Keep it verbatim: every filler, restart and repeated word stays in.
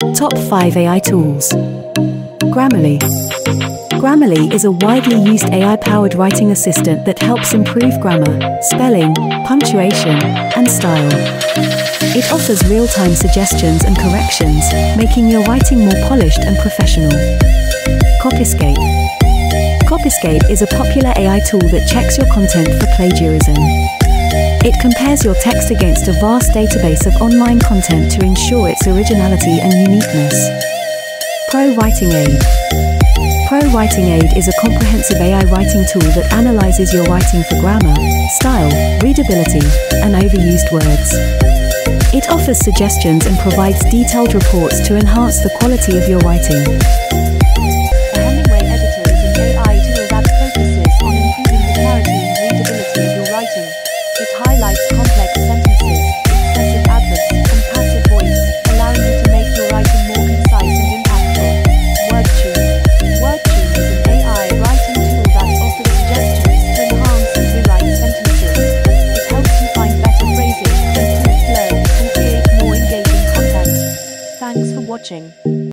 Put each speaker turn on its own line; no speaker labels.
Top five A I Tools. Grammarly. Grammarly is a widely used A I-powered writing assistant that helps improve grammar, spelling, punctuation, and style. It offers real-time suggestions and corrections, making your writing more polished and professional. Copyscape. Copyscape is a popular A I tool that checks your content for plagiarism. It compares your text against a vast database of online content to ensure its originality and uniqueness. ProWritingAid. ProWritingAid is a comprehensive A I writing tool that analyzes your writing for grammar, style, readability, and overused words. It offers suggestions and provides detailed reports to enhance the quality of your writing.
The Hemingway Editor is an A I tool that focuses on improving the clarity and readability of your writing. It highlights complex sentences, excessive adverbs, and passive voice, allowing you to make your writing more concise and impactful. WordTune. WordTune is an A I writing tool that offers suggestions to enhance and rewrite sentences. It helps you find better phrases, improve flow, and create more engaging content. Thanks for watching.